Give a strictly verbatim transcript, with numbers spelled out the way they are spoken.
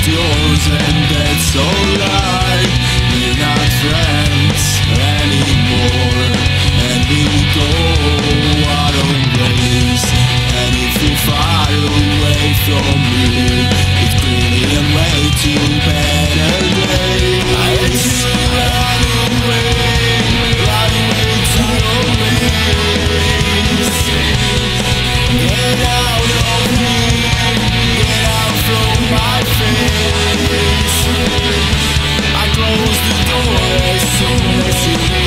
yours, and that's alright. We're not friends anymore, and we go our own ways. And if you're far away from me, it's clearly a way to better days. I let you run away, run away to your ways. Get out of here, get out from my face. I close the door as soon as you